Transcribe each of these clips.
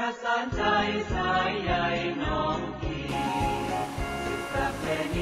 ประสานใจสายใยน้องพี่สืบประเพณี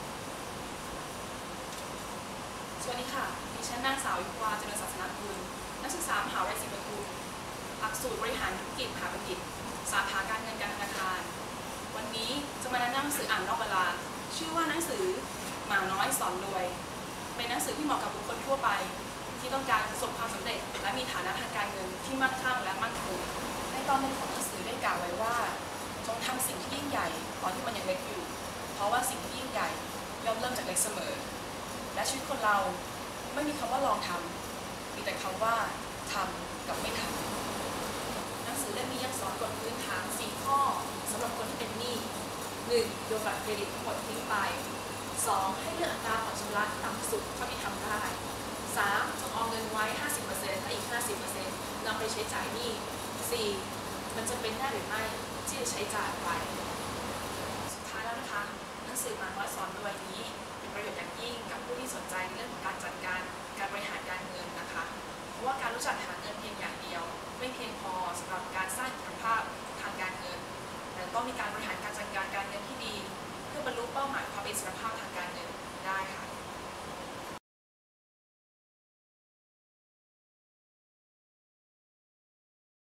สวัสดีค่ะดิฉันนางสาวยุพวาเจริญศาสนกุลนักศึกษามหาวิทยาลัยศรีปทุมหลักสูตรบริหารธุรกิจมหาบัณฑิตสาขาการเงินการธนาคารวันนี้จะมาแนะนำหนังสืออ่านนอกเวลาชื่อว่าหนังสือหมาน้อยสอนรวยเป็นหนังสือที่เหมาะกับบุคคลทั่วไปที่ต้องการประสบความสำเร็จและมีฐานะทางการเงินที่มั่งคั่งและมั่นคงในตอนหนึ่งของหนังสือได้กล่าวไว้ว่าจงทำสิ่งที่ยิ่งใหญ่ตอนที่มันยังเล็กอยู่เพราะว่าสิ่งที่ยิ่งใหญ่ย่อมเริ่มจากเล็กเสมอและชีวิตคนเราไม่มีคำว่าลองทำมีแต่คำว่าทำกับไม่ทำหนังสือเล่มนี้ยังสอนกฎพื้นฐาน4ข้อสำหรับคนที่เป็นหนี้ 1. โยนบัตรเครดิตทั้งหมดทิ้งไป 2. ให้เลือกอัตราผ่อนชำระที่ต่ำสุดเท่าที่ทำได้ 3. จงออมเงินไว้ 50% และอีก 50% นำไปใช้จ่ายหนี้ 4. มันจะเป็นได้หรือไม่ที่จะใช้จ่ายไปสุดท้ายแล้วนะคะหนังสือหมาน้อยสอนรวยนี้เป็นประโยชน์อย่างยิ่งกับผู้ที่สนใจในเรื่องของการจัดการบริหารการเงินนะคะเพราะว่าการรู้จักหาเงินเพียงอย่างเดียวไม่เพียงพอสำหรับการสร้างอิสรภาพทางการเงินแต่ต้องมีการบริหารการจัดการการเงินที่ดีเพื่อบรรลุเป้าหมายความเป็นอิสรภาพทางการเงิน